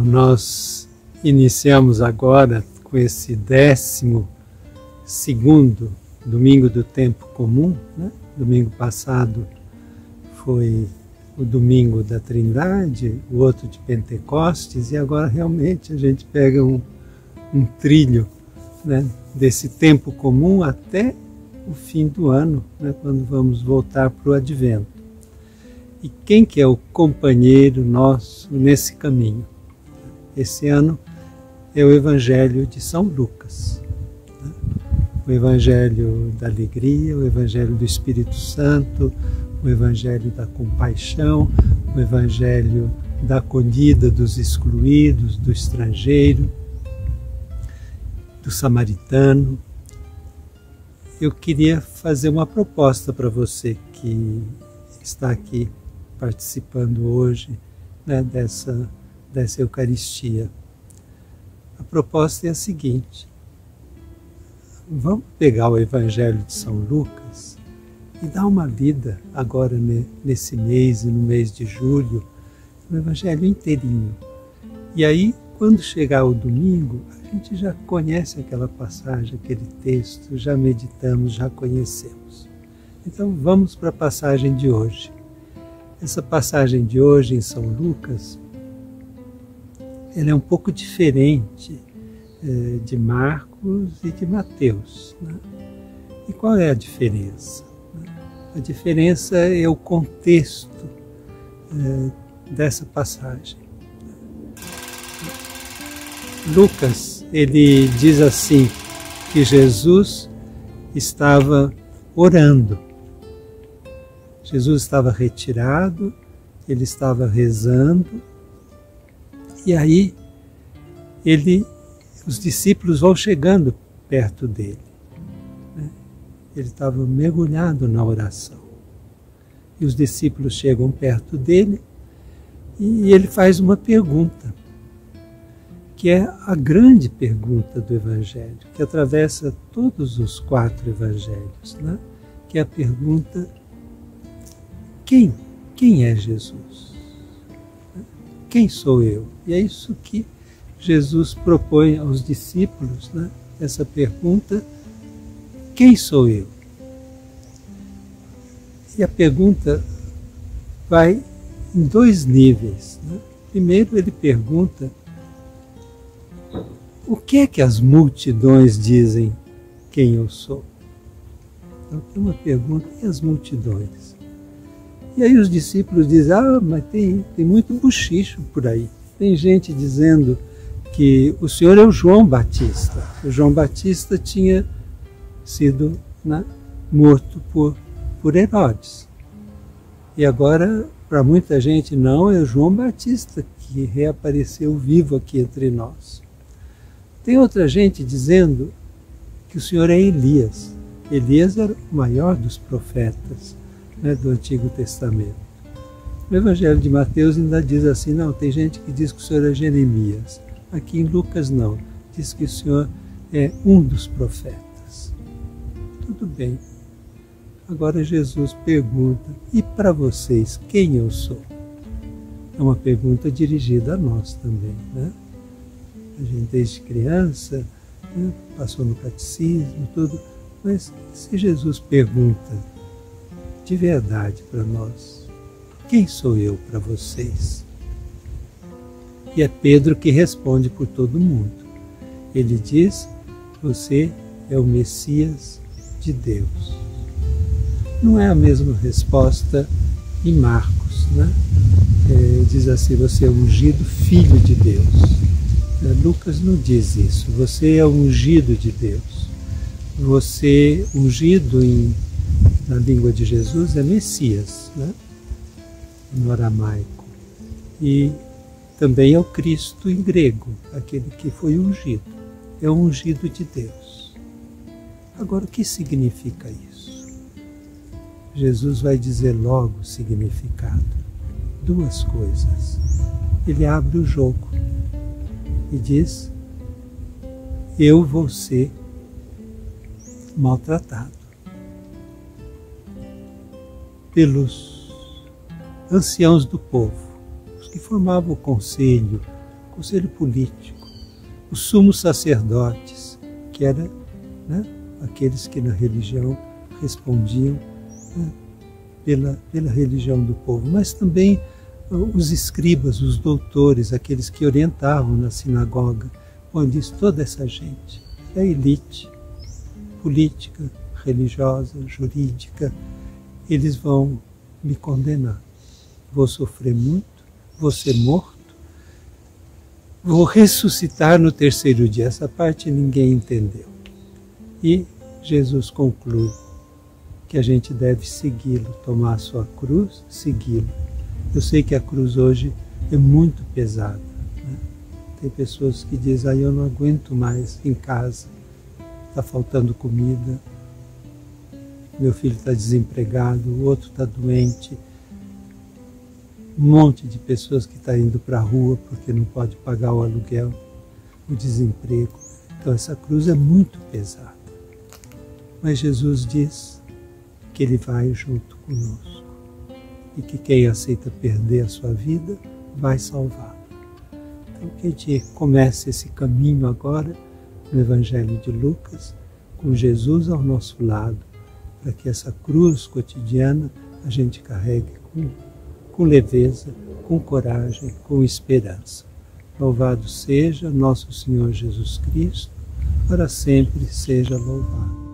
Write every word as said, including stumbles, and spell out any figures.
nós iniciamos agora com esse décimo segundo domingo do tempo comum, né? Domingo passado foi o domingo da Trindade, o outro de Pentecostes, e agora realmente a gente pega um, um trilho, né, desse tempo comum até o fim do ano, né, quando vamos voltar para o Advento. E quem que é o companheiro nosso nesse caminho? Esse ano é o Evangelho de São Lucas, né? O Evangelho da alegria, o Evangelho do Espírito Santo, o Evangelho da compaixão, o Evangelho da acolhida dos excluídos, do estrangeiro, do samaritano. Eu queria fazer uma proposta para você que está aqui participando hoje, né, dessa, dessa Eucaristia. A proposta é a seguinte: vamos pegar o Evangelho de São Lucas e dar uma lida agora nesse mês e no mês de julho, no Evangelho inteirinho. E aí, quando chegar o domingo, a gente já conhece aquela passagem, aquele texto, já meditamos, já conhecemos. Então vamos para a passagem de hoje. Essa passagem de hoje em São Lucas, ela é um pouco diferente eh, de Marcos e de Mateus, né? E qual é a diferença? A diferença é o contexto eh, dessa passagem. Lucas, ele diz assim, que Jesus estava orando. Jesus estava retirado, ele estava rezando, e aí ele, os discípulos vão chegando perto dele, né? Ele estava mergulhado na oração. E os discípulos chegam perto dele e ele faz uma pergunta, que é a grande pergunta do Evangelho, que atravessa todos os quatro Evangelhos, né? Que é a pergunta: quem? Quem é Jesus? Quem sou eu? E é isso que Jesus propõe aos discípulos, né? Essa pergunta: quem sou eu? E a pergunta vai em dois níveis, né? Primeiro ele pergunta: o que é que as multidões dizem quem eu sou? Então tem uma pergunta: e as multidões? E aí os discípulos dizem: ah, mas tem, tem muito bochicho por aí. Tem gente dizendo que o Senhor é o João Batista. O João Batista tinha sido, né, morto por, por Herodes. E agora, para muita gente, não, é o João Batista que reapareceu vivo aqui entre nós. Tem outra gente dizendo que o Senhor é Elias. Elias era o maior dos profetas, né, do Antigo Testamento. No Evangelho de Mateus ainda diz assim: não, tem gente que diz que o Senhor é Jeremias. Aqui em Lucas não, diz que o Senhor é um dos profetas. Tudo bem. Agora Jesus pergunta: e para vocês, quem eu sou? É uma pergunta dirigida a nós também, né? A gente desde criança, né, passou no catecismo, tudo, mas se Jesus pergunta de verdade para nós: quem sou eu para vocês? E é Pedro que responde por todo mundo. Ele diz: você é o Messias de Deus. Não é a mesma resposta em Marcos, né? É, diz assim: você é o ungido filho de Deus. É, Lucas não diz isso. Você é o ungido de Deus. Você, ungido em na língua de Jesus, é Messias, né? No aramaico. E também é o Cristo em grego, aquele que foi ungido. É o ungido de Deus. Agora, o que significa isso? Jesus vai dizer logo o significado. Duas coisas. Ele abre o jogo e diz: eu vou ser maltratado pelos anciãos do povo, os que formavam o conselho conselho político, os sumos sacerdotes, que eram, né, aqueles que na religião respondiam, né, pela, pela religião do povo, mas também os escribas, os doutores, aqueles que orientavam na sinagoga. Bom, diz toda essa gente, a elite política, religiosa, jurídica, eles vão me condenar. Vou sofrer muito, vou ser morto, vou ressuscitar no terceiro dia. Essa parte ninguém entendeu. E Jesus conclui que a gente deve segui-lo, tomar a sua cruz, segui-lo. Eu sei que a cruz hoje é muito pesada, né? Tem pessoas que dizem, ah, eu não aguento mais em casa, está faltando comida, meu filho está desempregado, o outro está doente, um monte de pessoas que estão indo para a rua porque não pode pagar o aluguel, o desemprego. Então essa cruz é muito pesada. Mas Jesus diz que Ele vai junto conosco e que quem aceita perder a sua vida vai salvar. Então que a gente comece esse caminho agora no Evangelho de Lucas, com Jesus ao nosso lado, para que essa cruz cotidiana a gente carregue com, com leveza, com coragem, com esperança. Louvado seja nosso Senhor Jesus Cristo, para sempre seja louvado.